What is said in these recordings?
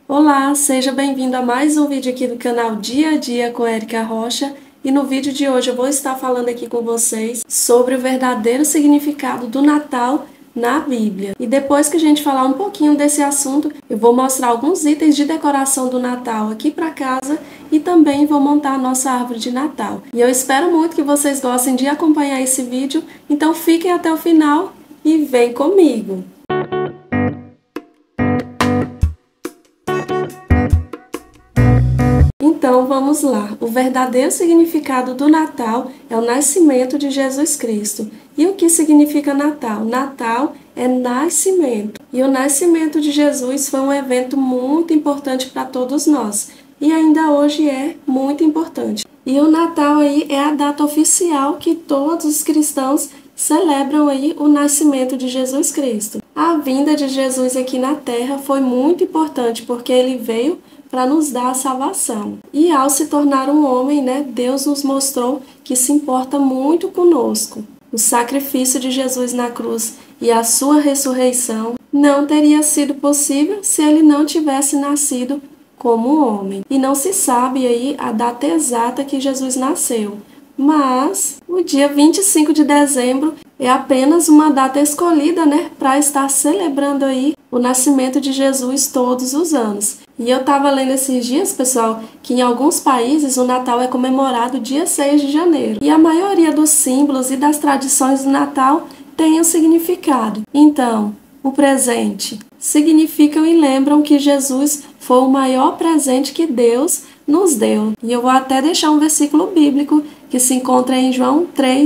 Olá, seja bem-vindo a mais um vídeo aqui do canal Dia a Dia com Érica Rocha. E no vídeo de hoje eu vou estar falando aqui com vocês sobre o verdadeiro significado do Natal na Bíblia. E depois que a gente falar um pouquinho desse assunto, eu vou mostrar alguns itens de decoração do Natal aqui para casa e também vou montar a nossa árvore de Natal. E eu espero muito que vocês gostem de acompanhar esse vídeo, então fiquem até o final e vem comigo! Então vamos lá, o verdadeiro significado do Natal é o nascimento de Jesus Cristo. E o que significa Natal? Natal é nascimento. E o nascimento de Jesus foi um evento muito importante para todos nós. E ainda hoje é muito importante. E o Natal aí é a data oficial que todos os cristãos celebram aí o nascimento de Jesus Cristo. A vinda de Jesus aqui na Terra foi muito importante porque ele veio para nos dar a salvação. E ao se tornar um homem, Deus nos mostrou que se importa muito conosco. O sacrifício de Jesus na cruz e a sua ressurreição não teria sido possível se ele não tivesse nascido como homem. E não se sabe aí a data exata que Jesus nasceu. Mas o dia 25 de dezembro é apenas uma data escolhida, para estar celebrando aí o nascimento de Jesus todos os anos. E eu estava lendo esses dias, pessoal, que em alguns países o Natal é comemorado dia 6 de janeiro. E a maioria dos símbolos e das tradições do Natal tem um significado. Então, o presente significam e lembram que Jesus foi o maior presente que Deus nos deu. E eu vou até deixar um versículo bíblico que se encontra em João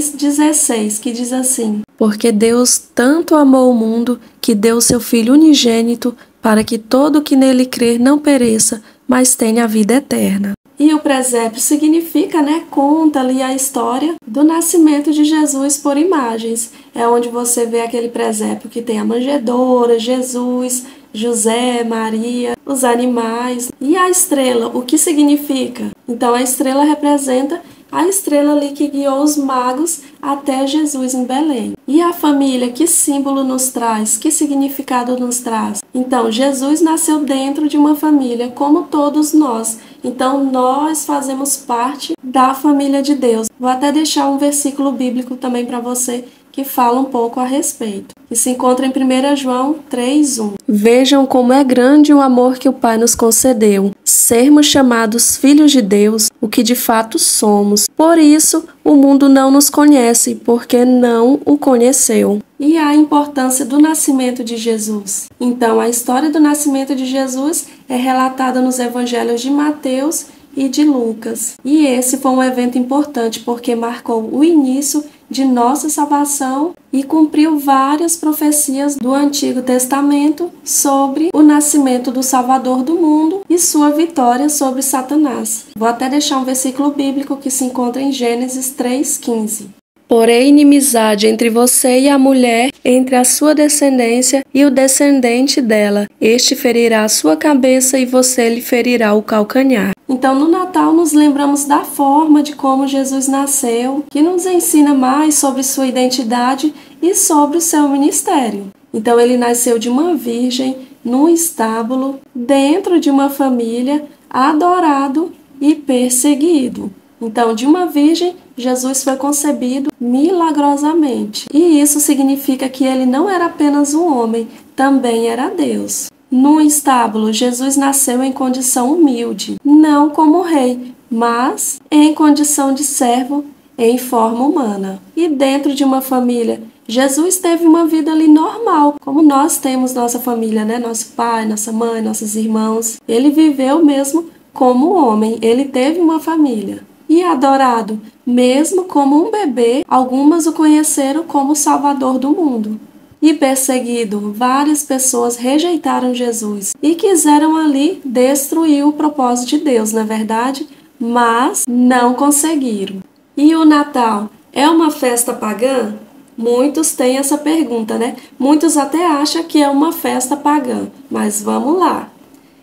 3,16, que diz assim: Porque Deus tanto amou o mundo que deu seu Filho unigênito para que todo o que nele crer não pereça, mas tenha a vida eterna. E o presépio significa, conta ali a história do nascimento de Jesus por imagens. É onde você vê aquele presépio que tem a manjedoura, Jesus, José, Maria, os animais. E a estrela, o que significa? Então a estrela representa a estrela ali que guiou os magos até Jesus em Belém. E a família, que símbolo nos traz? Que significado nos traz? Então, Jesus nasceu dentro de uma família, como todos nós. Então, nós fazemos parte da família de Deus. Vou até deixar um versículo bíblico também para você que fala um pouco a respeito, que se encontra em 1 João 3:1. Vejam como é grande o amor que o Pai nos concedeu, sermos chamados filhos de Deus, o que de fato somos. Por isso, o mundo não nos conhece, porque não o conheceu. E a importância do nascimento de Jesus. Então, a história do nascimento de Jesus é relatada nos evangelhos de Mateus e de Lucas. E esse foi um evento importante porque marcou o início de nossa salvação e cumpriu várias profecias do Antigo Testamento sobre o nascimento do Salvador do mundo e sua vitória sobre Satanás. Vou até deixar um versículo bíblico que se encontra em Gênesis 3:15. Porém, inimizade entre você e a mulher, entre a sua descendência e o descendente dela. Este ferirá a sua cabeça e você lhe ferirá o calcanhar. Então, no Natal, nos lembramos da forma de como Jesus nasceu, que nos ensina mais sobre sua identidade e sobre o seu ministério. Então, ele nasceu de uma virgem, num estábulo, dentro de uma família, adorado e perseguido. Então, de uma virgem, Jesus foi concebido milagrosamente. E isso significa que ele não era apenas um homem, também era Deus. No estábulo, Jesus nasceu em condição humilde, não como rei, mas em condição de servo em forma humana. E dentro de uma família, Jesus teve uma vida ali normal, como nós temos nossa família, Nosso pai, nossa mãe, nossos irmãos. Ele viveu mesmo como homem, ele teve uma família. E adorado, mesmo como um bebê, algumas o conheceram como Salvador do mundo. E perseguido, várias pessoas rejeitaram Jesus e quiseram ali destruir o propósito de Deus, não é verdade? Mas não conseguiram. E o Natal é uma festa pagã? Muitos têm essa pergunta, Muitos até acham que é uma festa pagã, mas vamos lá. E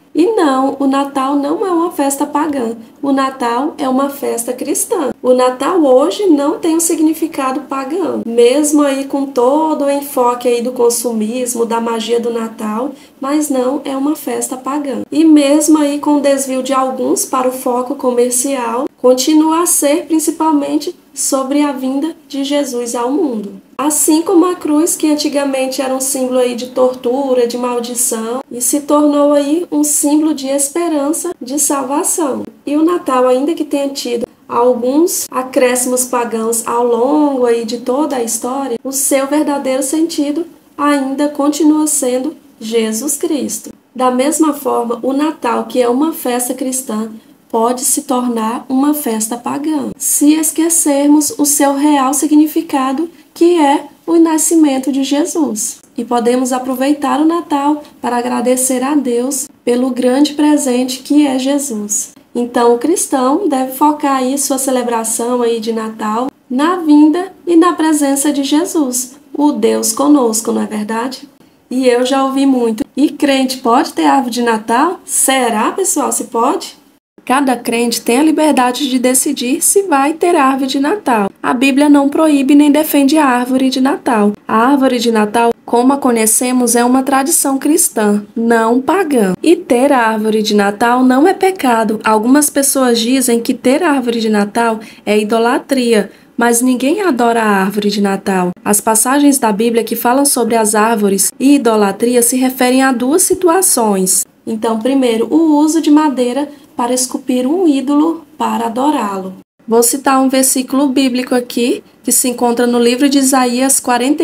não, o Natal não é uma festa pagã. O Natal é uma festa cristã. O Natal hoje não tem um significado pagão. Mesmo aí com todo o enfoque aí do consumismo, da magia do Natal, mas não é uma festa pagã. E mesmo aí com o desvio de alguns para o foco comercial, continua a ser principalmente sobre a vinda de Jesus ao mundo. Assim como a cruz, que antigamente era um símbolo aí de tortura, de maldição, e se tornou aí um símbolo de esperança, de salvação. E o Natal, ainda que tenha tido alguns acréscimos pagãos ao longo aí de toda a história, o seu verdadeiro sentido ainda continua sendo Jesus Cristo. Da mesma forma, o Natal, que é uma festa cristã, pode se tornar uma festa pagã, se esquecermos o seu real significado, que é o nascimento de Jesus. E podemos aproveitar o Natal para agradecer a Deus pelo grande presente que é Jesus. Então, o cristão deve focar aí sua celebração aí de Natal na vinda e na presença de Jesus, o Deus conosco, não é verdade? E eu já ouvi muito. E crente pode ter árvore de Natal? Será, pessoal, se pode? Cada crente tem a liberdade de decidir se vai ter árvore de Natal. A Bíblia não proíbe nem defende a árvore de Natal. A árvore de Natal, como a conhecemos, é uma tradição cristã, não pagã. E ter a árvore de Natal não é pecado. Algumas pessoas dizem que ter a árvore de Natal é idolatria, mas ninguém adora a árvore de Natal. As passagens da Bíblia que falam sobre as árvores e idolatria se referem a duas situações. Então, primeiro, o uso de madeira para esculpir um ídolo para adorá-lo. Vou citar um versículo bíblico aqui, que se encontra no livro de Isaías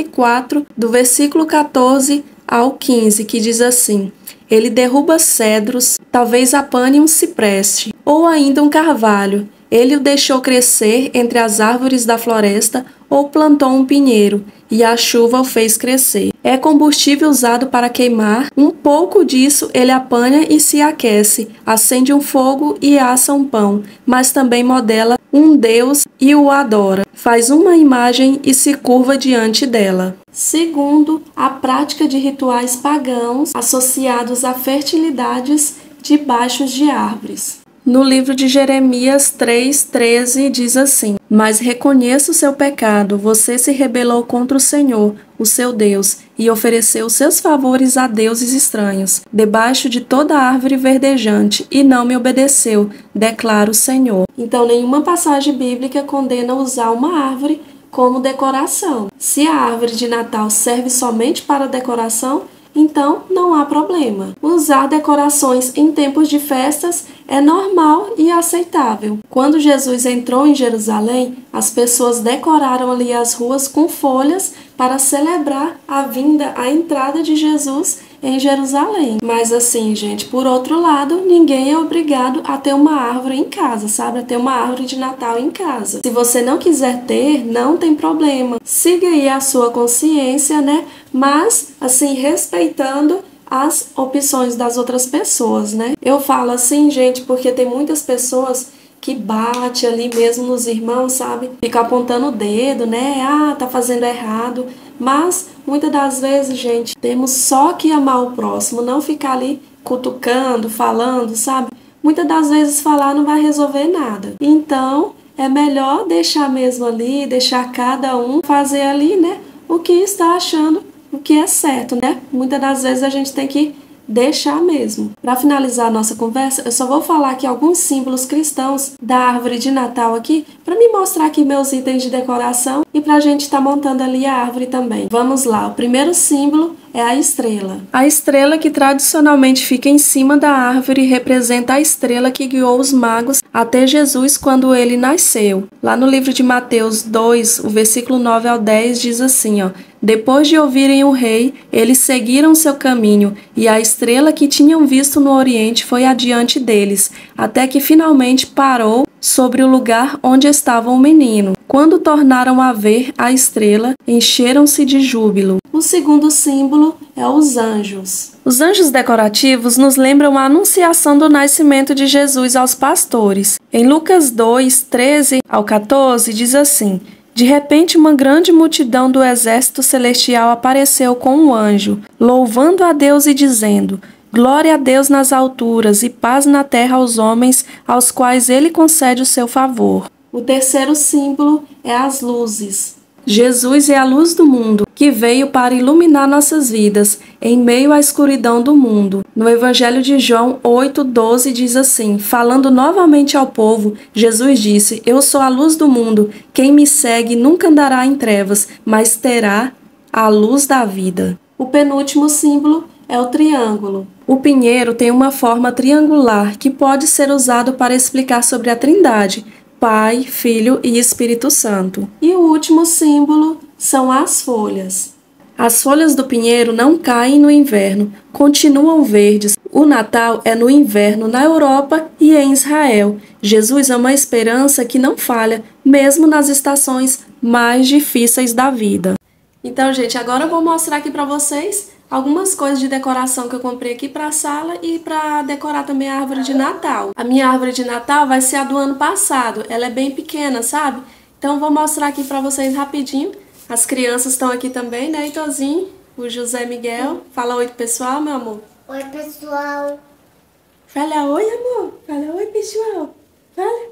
44, do versículo 14 ao 15, que diz assim: Ele derruba cedros, talvez apane um cipreste, ou ainda um carvalho. Ele o deixou crescer entre as árvores da floresta, ou plantou um pinheiro, e a chuva o fez crescer. É combustível usado para queimar, um pouco disso ele apanha e se aquece, acende um fogo e assa um pão, mas também modela um deus e o adora, faz uma imagem e se curva diante dela. Segundo, a prática de rituais pagãos associados a fertilidades debaixo de árvores. No livro de Jeremias 3:13 diz assim: Mas reconheça o seu pecado, você se rebelou contra o Senhor, o seu Deus, e ofereceu seus favores a deuses estranhos, debaixo de toda árvore verdejante, e não me obedeceu, declara o Senhor. Então, nenhuma passagem bíblica condena usar uma árvore como decoração. Se a árvore de Natal serve somente para decoração, então não há problema. Usar decorações em tempos de festas é normal e aceitável. Quando Jesus entrou em Jerusalém, as pessoas decoraram ali as ruas com folhas para celebrar a vinda, a entrada de Jesus em Jerusalém. Mas assim, gente, por outro lado, ninguém é obrigado a ter uma árvore em casa, sabe? A ter uma árvore de Natal em casa. Se você não quiser ter, não tem problema. Siga aí a sua consciência, né? Mas, assim, respeitando as opções das outras pessoas, né? Eu falo assim, gente, porque tem muitas pessoas que bate ali mesmo nos irmãos, sabe? Fica apontando o dedo, né? Ah, tá fazendo errado. Mas, muitas das vezes, gente, temos só que amar o próximo, não ficar ali cutucando, falando, sabe? Muitas das vezes falar não vai resolver nada. Então, é melhor deixar mesmo ali, deixar cada um fazer ali, né? O que está achando, o que é certo, né? Muitas das vezes a gente tem que deixar mesmo. Para finalizar a nossa conversa, eu só vou falar aqui alguns símbolos cristãos da árvore de Natal aqui, para me mostrar aqui meus itens de decoração e para a gente estar montando ali a árvore também. Vamos lá, o primeiro símbolo é a estrela. A estrela que tradicionalmente fica em cima da árvore representa a estrela que guiou os magos até Jesus quando ele nasceu. Lá no livro de Mateus 2, o versículo 9 ao 10 diz assim, ó: Depois de ouvirem o rei, eles seguiram seu caminho, e a estrela que tinham visto no oriente foi adiante deles, até que finalmente parou sobre o lugar onde estava o menino. Quando tornaram a ver a estrela, encheram-se de júbilo. O segundo símbolo é os anjos. Os anjos decorativos nos lembram a anunciação do nascimento de Jesus aos pastores. Em Lucas 2, 13 ao 14, diz assim: De repente, uma grande multidão do exército celestial apareceu com um anjo, louvando a Deus e dizendo: Glória a Deus nas alturas e paz na terra aos homens, aos quais ele concede o seu favor. O terceiro símbolo é as luzes. Jesus é a luz do mundo, que veio para iluminar nossas vidas em meio à escuridão do mundo. No Evangelho de João 8:12 diz assim: falando novamente ao povo, Jesus disse: Eu sou a luz do mundo. Quem me segue nunca andará em trevas, mas terá a luz da vida. O penúltimo símbolo é o triângulo. O pinheiro tem uma forma triangular que pode ser usado para explicar sobre a Trindade, Pai, Filho e Espírito Santo. E o último símbolo são as folhas. As folhas do pinheiro não caem no inverno, continuam verdes. O Natal é no inverno na Europa e em Israel. Jesus é uma esperança que não falha, mesmo nas estações mais difíceis da vida. Então, gente, agora eu vou mostrar aqui para vocês algumas coisas de decoração que eu comprei aqui para a sala e para decorar também a árvore de Natal. A minha árvore de Natal vai ser a do ano passado, ela é bem pequena, sabe? Então eu vou mostrar aqui para vocês rapidinho. As crianças estão aqui também, né, Heitorzinho? O José Miguel. Fala oi pro pessoal, meu amor. Oi, pessoal. Fala oi, amor. Fala oi, pessoal. Fala.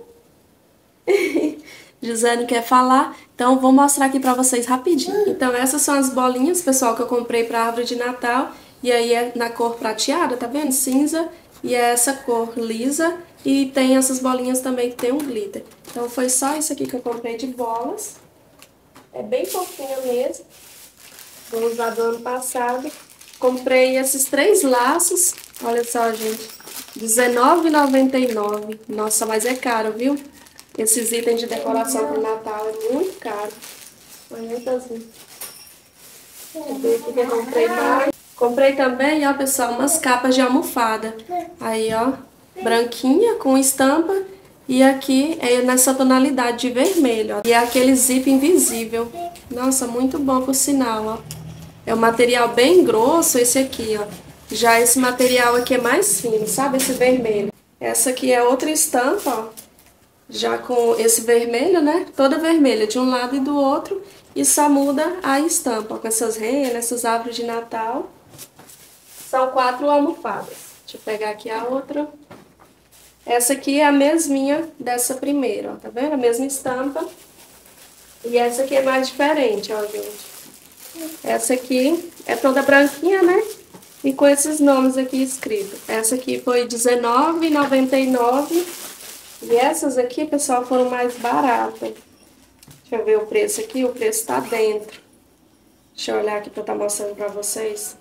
José não quer falar, então vou mostrar aqui pra vocês rapidinho. Então essas são as bolinhas, pessoal, que eu comprei pra árvore de Natal. E aí é na cor prateada, tá vendo? Cinza. E é essa cor lisa. E tem essas bolinhas também que tem um glitter. Então foi só isso aqui que eu comprei de bolas. É bem fofinha mesmo. Vou usar do ano passado. Comprei esses 3 laços. Olha só, gente. R$19,99. Nossa, mas é caro, viu? Esses itens de decoração pro Natal é muito caro. Olha, assim. Deixa eu ver aqui que eu comprei mais. Comprei também, ó, pessoal, umas capas de almofada. Aí, ó, branquinha com estampa. E aqui é nessa tonalidade de vermelho, ó. E é aquele zip invisível. Nossa, muito bom por sinal, ó. É um material bem grosso esse aqui, ó. Já esse material aqui é mais fino, sabe? Esse vermelho. Essa aqui é outra estampa, ó. Já com esse vermelho, né? Toda vermelha, de um lado e do outro. E só muda a estampa, ó, com essas renas, essas árvores de Natal. São 4 almofadas. Deixa eu pegar aqui a outra. Essa aqui é a mesminha dessa primeira, ó. Tá vendo? A mesma estampa. E essa aqui é mais diferente, ó, gente. Essa aqui é toda branquinha, né? E com esses nomes aqui escritos. Essa aqui foi R$19,99. E essas aqui, pessoal, foram mais baratas. Deixa eu ver o preço aqui. O preço tá dentro. Deixa eu olhar aqui pra eu estar mostrando pra vocês.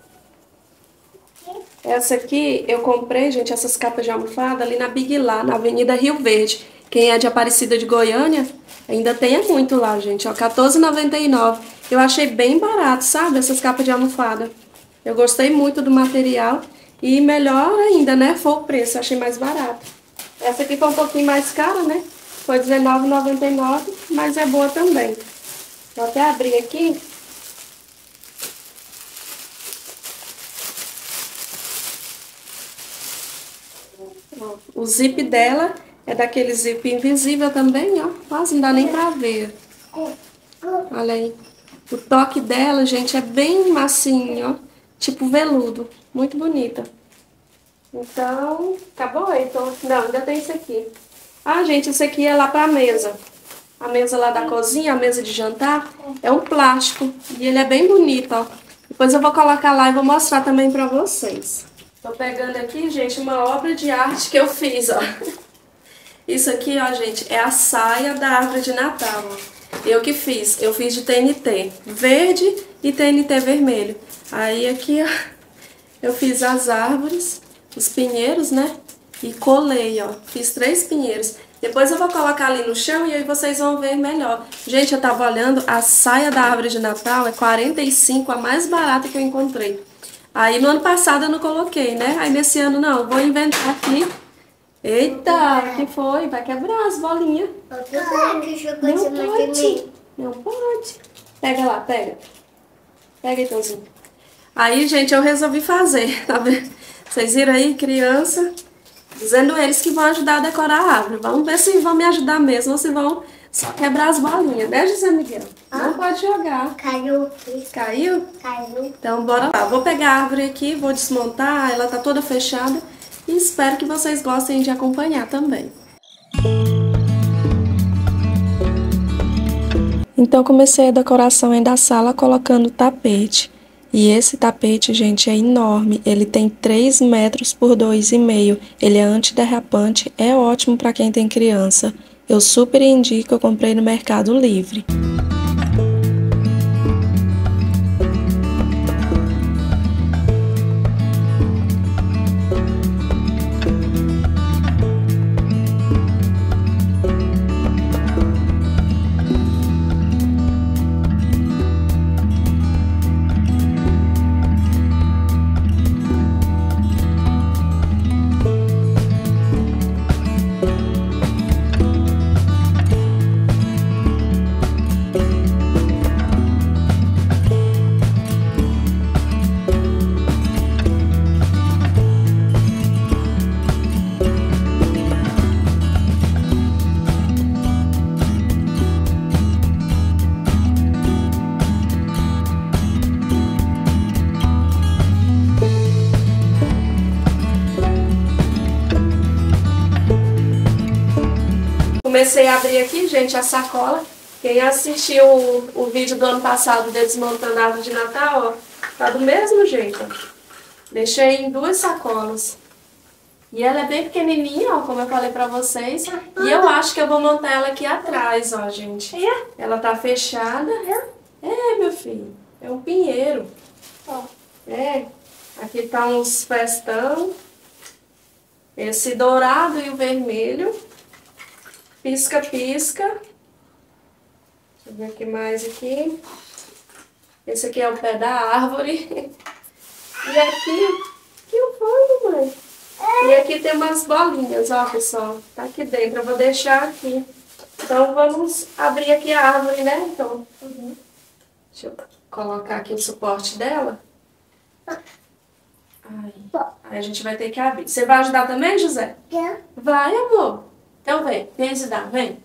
Essa aqui, eu comprei, gente, essas capas de almofada ali na Big Lá, na Avenida Rio Verde. Quem é de Aparecida de Goiânia, ainda tem muito lá, gente, ó, R$14,99. Eu achei bem barato, sabe, essas capas de almofada. Eu gostei muito do material e melhor ainda, né, foi o preço, eu achei mais barato. Essa aqui foi um pouquinho mais cara, né, foi R$19,99, mas é boa também. Vou até abrir aqui. O zip dela é daquele zip invisível também, ó. Quase não dá nem pra ver. Olha aí. O toque dela, gente, é bem massinho, ó. Tipo veludo. Muito bonita. Então, acabou? Então, não, ainda tem esse aqui. Ah, gente, esse aqui é lá pra mesa. A mesa lá da cozinha, a mesa de jantar, é um plástico. E ele é bem bonito, ó. Depois eu vou colocar lá e vou mostrar também pra vocês. Tô pegando aqui, gente, uma obra de arte que eu fiz, ó. Isso aqui, ó, gente, é a saia da árvore de Natal, ó. Eu que fiz. Eu fiz de TNT verde e TNT vermelho. Aí aqui, ó, eu fiz as árvores, os pinheiros, né? E colei, ó. Fiz 3 pinheiros. Depois eu vou colocar ali no chão e aí vocês vão ver melhor. Gente, eu tava olhando, a saia da árvore de Natal é R$45, a mais barata que eu encontrei. Aí no ano passado eu não coloquei, né? Aí nesse ano não, vou inventar aqui. Eita, que foi? Vai quebrar as bolinhas. Não pode. Não pode. Pega lá, pega. Pega, Heitorzinho. Aí, gente, eu resolvi fazer, tá vendo? Vocês viram aí, criança, dizendo eles que vão ajudar a decorar a árvore. Vamos ver se vão me ajudar mesmo ou se vão Só quebrar as bolinhas, né, José Miguel? Não pode jogar. Caiu. Caiu? Caiu. Então, bora lá. Vou pegar a árvore aqui, vou desmontar, ela tá toda fechada. E espero que vocês gostem de acompanhar também. Então, comecei a decoração da sala colocando tapete. E esse tapete, gente, é enorme. Ele tem 3 metros por 2,5. Ele é antiderrapante, é ótimo para quem tem criança. Eu super indico, eu comprei no Mercado Livre. Comecei a abrir aqui, gente, a sacola. Quem assistiu o vídeo do ano passado de desmontando a árvore de Natal, ó, tá do mesmo jeito, ó. Deixei em 2 sacolas. E ela é bem pequenininha, ó, como eu falei pra vocês. E eu acho que eu vou montar ela aqui atrás, ó, gente. Ela tá fechada. É, meu filho, é um pinheiro. É, aqui tá uns festão. Esse dourado e o vermelho. Pisca-pisca. Deixa eu ver o que mais aqui. Esse aqui é o pé da árvore. E aqui... que foi, mamãe? E aqui tem umas bolinhas, ó, pessoal. Tá aqui dentro, eu vou deixar aqui. Então, vamos abrir aqui a árvore, né, então. Deixa eu colocar aqui o suporte dela. Aí a gente vai ter que abrir. Você vai ajudar também, José? Vai, amor. Então vem ajudar, vem.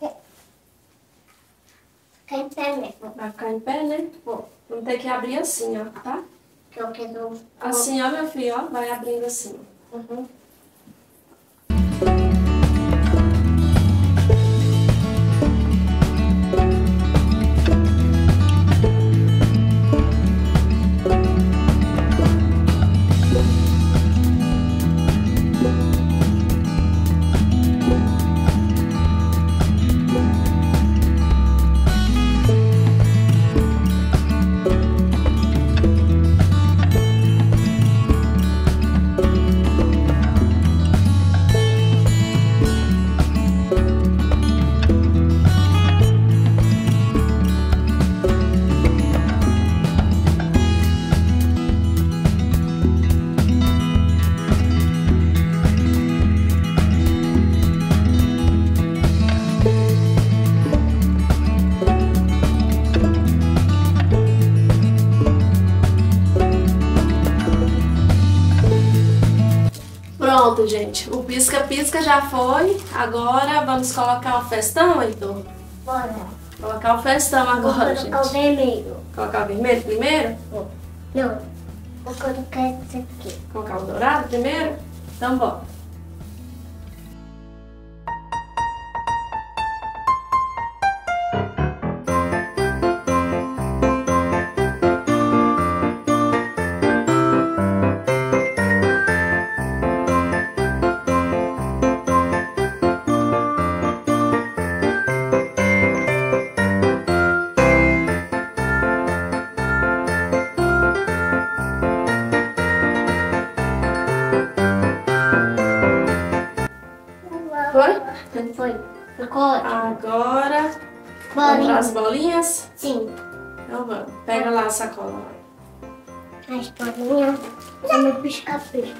Ficar em pé mesmo. Vai ficar em pé, né? Vamos ter que abrir assim, ó, tá? Que eu quero... Assim, ó, meu filho, ó, vai abrindo assim. Pronto, gente. O pisca-pisca já foi. Agora vamos colocar o festão, Heitor? Bora. Colocar o festão agora, Vou gente. colocar o vermelho. Colocar o vermelho primeiro? Não. Vou colocar esse aqui. Colocar o dourado primeiro? Então, bora. Foi? Foi. Ficou ótimo. Agora, vamos para as bolinhas? Sim. Então vamos. Pega lá a sacola. As bolinhas. Vamos piscar-pisca.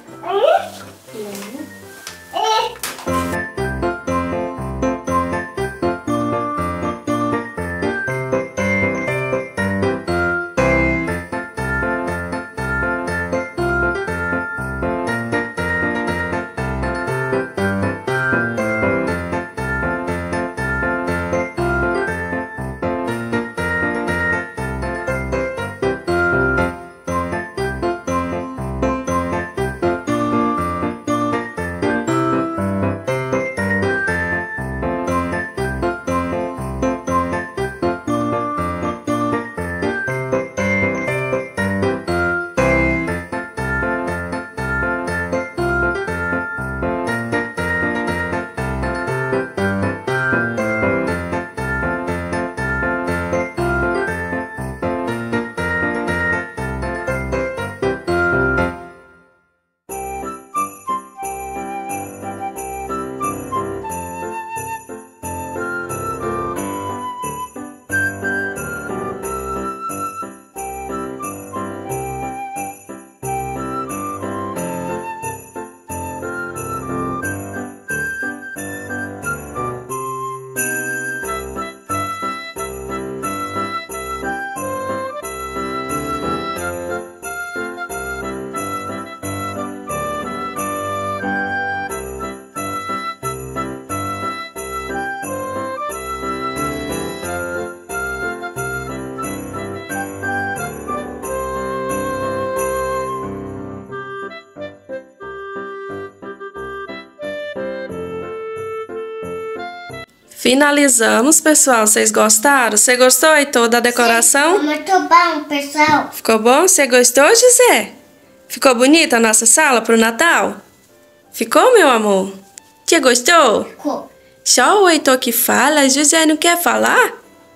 Finalizamos, pessoal. Vocês gostaram? Você gostou, Heitor, da decoração? Ficou muito bom, pessoal. Ficou bom? Você gostou, José? Ficou bonita a nossa sala pro Natal? Ficou, meu amor? Você gostou? Ficou. Só o Heitor que fala, José não quer falar?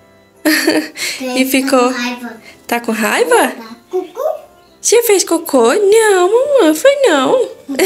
E ficou... Com raiva. Tá com raiva? Cucu. Você fez cocô? Não, mamãe, foi não.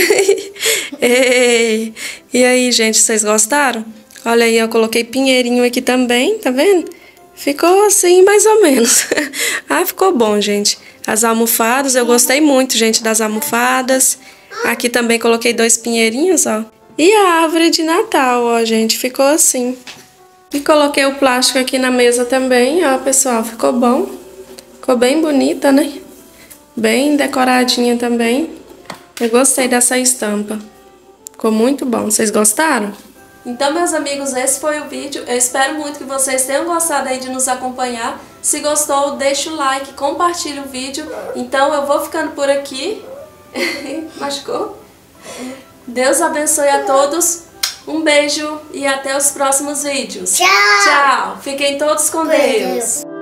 Ei, e aí, gente, vocês gostaram? Olha aí, eu coloquei pinheirinho aqui também, tá vendo? Ficou assim, mais ou menos. Ah, ficou bom, gente. As almofadas, eu gostei muito, gente, das almofadas. Aqui também coloquei 2 pinheirinhos, ó. E a árvore de Natal, ó, gente, ficou assim. E coloquei o plástico aqui na mesa também, ó, pessoal, ficou bom. Ficou bem bonita, né? Bem decoradinha também. Eu gostei dessa estampa. Ficou muito bom. Vocês gostaram? Então, meus amigos, esse foi o vídeo. Eu espero muito que vocês tenham gostado aí de nos acompanhar. Se gostou, deixa o like, compartilha o vídeo. Então, eu vou ficando por aqui. Machucou? Deus abençoe a todos. Um beijo e até os próximos vídeos. Tchau. Tchau. Fiquem todos com Deus.